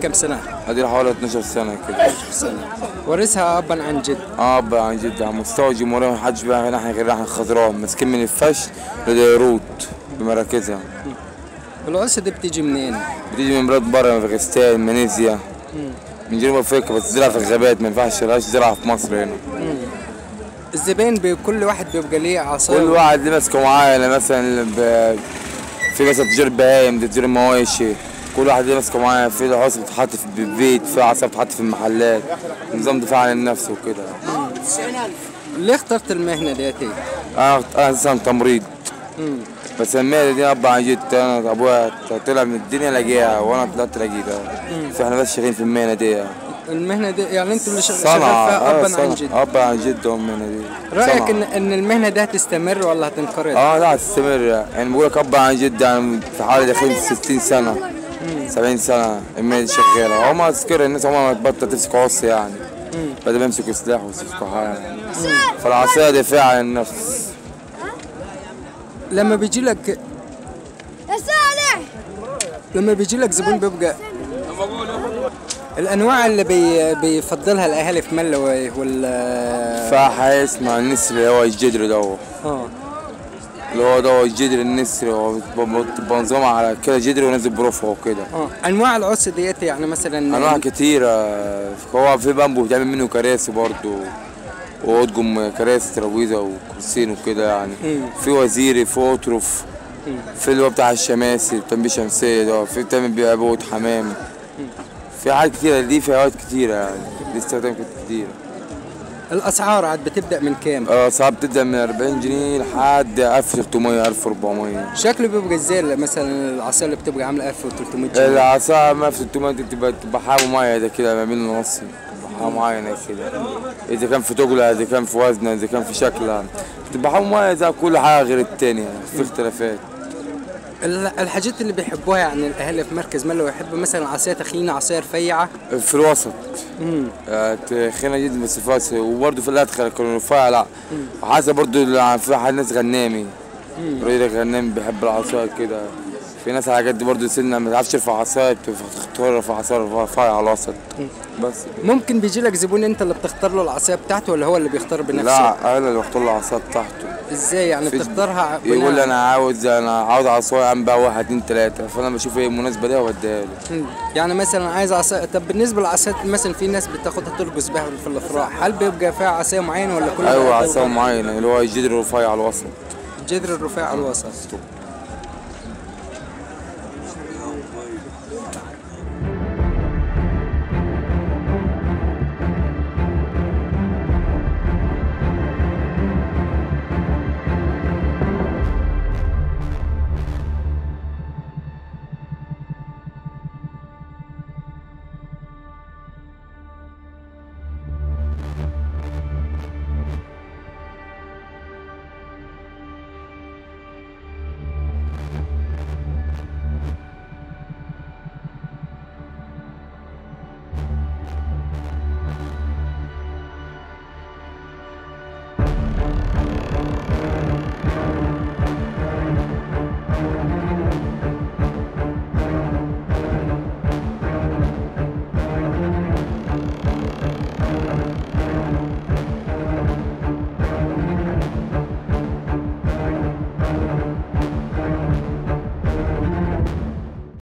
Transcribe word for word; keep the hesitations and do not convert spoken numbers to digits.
كام سنة؟ ادي حوالي اتناشر سنة كده. سنة. ورثها أبا عن جد. اه ابا عن جد. على مستوى الجمهورية محدش بقى هنا غير احنا الخضراء ماسكين من الفشل لديروت بمراكزها. العصا دي بتيجي منين؟ بتيجي من بلاد بره، من افغانستان، ماليزيا، من جنوب افريقيا، بس تزرع في الغابات، ما ينفعش تلاقيش زراعة في مصر هنا. الزبائن بي- كل واحد بيبقى ليه عصاية. كل واحد اللي ماسكه معاه، مثلا ب- في مثلا تجار بهايم، تجار مواشي، كل واحد اللي ماسكه معاه. في العصا بتتحط في البيت، في عصا بتتحط في المحلات، نظام دفاع عن النفس وكده. ليه اخترت المهنة ديتي؟ انا انا اساسا تمريض، بس المهنه دي ابا عن جد. انا ابويا طلع من الدنيا لقيها وانا طلعت لقيتها، فاحنا بس شغالين في المهنه دي. المهنة دي يعني انتوا اللي شغ- شغال صنعة، فيها آه، أبا عن جد. ابا عن جد هو المهنه دي. رأيك صنعة. ان ان المهنة دي هتستمر ولا هتنقرض؟ اه لا هتستمر، يعني بقول لك ابا عن جد، يعني في حوالي داخلين في ستين سنه سبعين سنه المهنه دي شغاله. هو ما تذكر الناس عمرها ما تبطل تمسك عصي يعني، بدل ما يمسكوا سلاح ويمسكوا حاجه. فالعصايه دفاع عن النفس. لما بيجي لك يا صالح لما بيجي لك زبون بيبقى الانواع اللي بي بيفضلها الاهالي في ملوي ولا فاحة اسمها النسر اللي هو الجدر ده، اه اللي هو ده الجدر النسر، هو بنظام على كده جدر ونازل بروفه وكده. اه انواع العصي ديت يعني مثلا انواع كتيرة. هو في بامبو بتعمل منه كراسي برضه، واطقم كراسي ترابيزه وكرسيين وكده يعني. في وزيري، في اطرف، في اللي هو بتاع الشماسي بتعمل بيه شمسيه ده، في بتعمل بيه عبوة حمام. في حاجات كتيرة دي، في اوقات كتيرة يعني، دي استخدام كتيرة. الاسعار عاد بتبدا من كام؟ اه ساعات بتبدأ من أربعين جنيه لحد ألف وتلتمية ألف وأربعمية. شكله بيبقى ازاي مثلا العصايه اللي بتبقى عامله ألف وتلتمية جنيه؟ العصا ما في ستمية دي بتبقى بتبقى حاجة مميزة كده ما بين النص، حاجة معينة كده، إذا كان في تقلها، إذا كان في وزنها، إذا كان في شكلها، بتبقى حاجة مميزة. كل حاجة غير التانية، في اختلافات. ال- الحاجات اللي بيحبوها يعني الاهالي في مركز ملوي يحبوا مثلا عصايه تخينه، عصايه رفيعه. في الوسط آه، تخينة جدا بس فاس، وبرضه في الأدخل كانوا رفيعة لا، حسب برضه اللي- في حد ناس غنامي، راجل غنامي بيحب العصاية كده. في ناس على الحاجات دي برضه سنة ما تعرفش ترفع عصاية، بتختار رفع عصاية رفيعة على الوسط بس. ممكن بيجي لك زبون انت اللي بتختار له العصايه بتاعته ولا هو اللي بيختار بنفسه؟ لا انا اللي بختار له العصايه بتاعته. ازاي يعني في- بتختارها؟ يقول لي بناء- انا عاوز انا عاوز عصايه عم بقى واحد اتنين تلاته، فانا بشوف ايه المناسبه ليها واديها له. مم. يعني مثلا عايز عصايه. طب بالنسبه للعصايات مثلا في ناس بتاخدها ترقص بيها في الافراح، هل بيبقى فيها عصايه معينه ولا كل ايوه عصايه معينه اللي هو الجدر الرفيع على الوسط. جذر الرفاع على الوسط؟